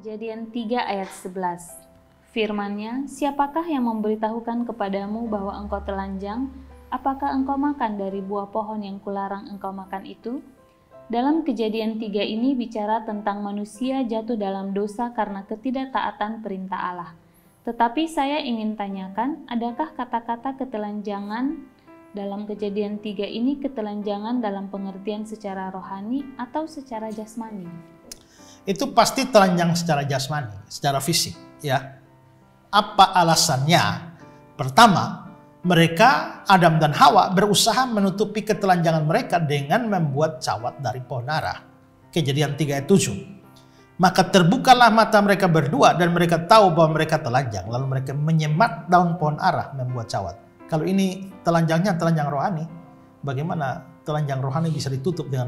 Kejadian 3 ayat 11. Firman-Nya, siapakah yang memberitahukan kepadamu bahwa engkau telanjang? Apakah engkau makan dari buah pohon yang kularang engkau makan itu? Dalam Kejadian 3 ini bicara tentang manusia jatuh dalam dosa karena ketidaktaatan perintah Allah. Tetapi saya ingin tanyakan, adakah kata-kata ketelanjangan dalam Kejadian 3 ini ketelanjangan dalam pengertian secara rohani atau secara jasmani? Itu pasti telanjang secara jasmani, secara fisik, ya. Apa alasannya? Pertama, mereka Adam dan Hawa berusaha menutupi ketelanjangan mereka dengan membuat cawat dari pohon ara. Kejadian 3 ayat 7. Maka terbukalah mata mereka berdua dan mereka tahu bahwa mereka telanjang. Lalu mereka menyemat daun pohon ara membuat cawat. Kalau ini telanjangnya telanjang rohani, bagaimana telanjang rohani bisa ditutup dengan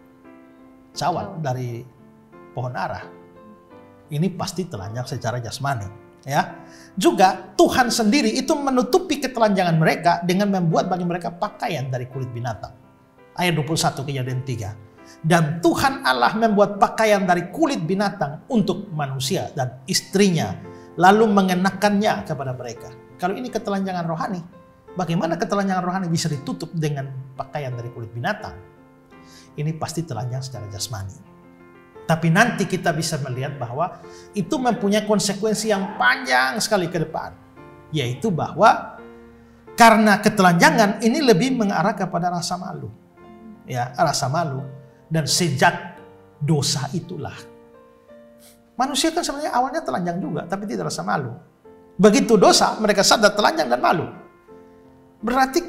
cawat dari pohon ara? Ini pasti telanjang secara jasmani, ya. Juga Tuhan sendiri itu menutupi ketelanjangan mereka dengan membuat bagi mereka pakaian dari kulit binatang. Ayat 21 Kejadian 3. Dan Tuhan Allah membuat pakaian dari kulit binatang untuk manusia dan istrinya, lalu mengenakannya kepada mereka. Kalau ini ketelanjangan rohani, bagaimana ketelanjangan rohani bisa ditutup dengan pakaian dari kulit binatang? Ini pasti telanjang secara jasmani. Tapi nanti kita bisa melihat bahwa itu mempunyai konsekuensi yang panjang sekali ke depan. Yaitu bahwa karena ketelanjangan ini lebih mengarah kepada rasa malu. Ya, rasa malu. Dan sejak dosa itulah. Manusia kan sebenarnya awalnya telanjang juga, tapi tidak rasa malu. Begitu dosa, mereka sadar telanjang dan malu. Berarti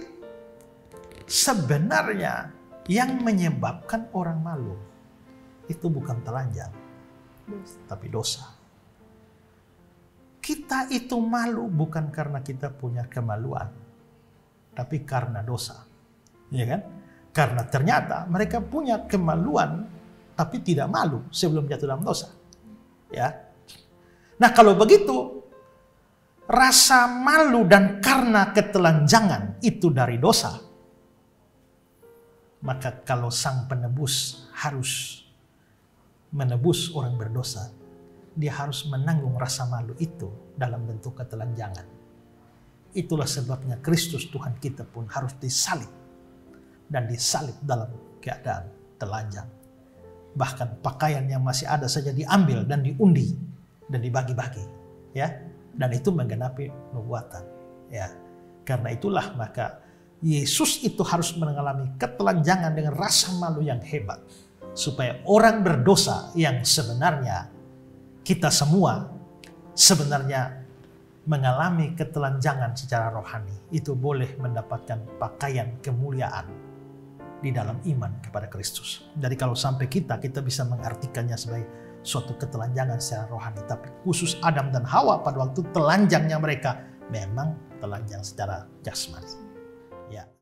sebenarnya yang menyebabkan orang malu itu bukan telanjang, tapi dosa. Kita itu malu bukan karena kita punya kemaluan, tapi karena dosa, ya kan? Karena ternyata mereka punya kemaluan, tapi tidak malu sebelum jatuh dalam dosa, ya. Nah kalau begitu, rasa malu dan karena ketelanjangan itu dari dosa, maka kalau Sang Penebus harus menebus orang berdosa, dia harus menanggung rasa malu itu dalam bentuk ketelanjangan. Itulah sebabnya Kristus Tuhan kita pun harus disalib, dan disalib dalam keadaan telanjang. Bahkan pakaian yang masih ada saja diambil dan diundi dan dibagi-bagi, ya. Dan itu menggenapi nubuatan, ya. Karena itulah maka Yesus itu harus mengalami ketelanjangan dengan rasa malu yang hebat. Supaya orang berdosa yang sebenarnya kita semua sebenarnya mengalami ketelanjangan secara rohani itu boleh mendapatkan pakaian kemuliaan di dalam iman kepada Kristus. Jadi kalau sampai kita bisa mengartikannya sebagai suatu ketelanjangan secara rohani. Tapi khusus Adam dan Hawa pada waktu telanjangnya mereka memang telanjang secara jasmani. Ya.